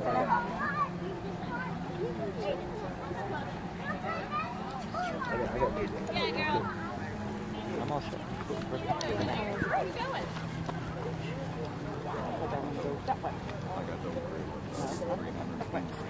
Yeah, girl. I'm all set. Where are you going? That way.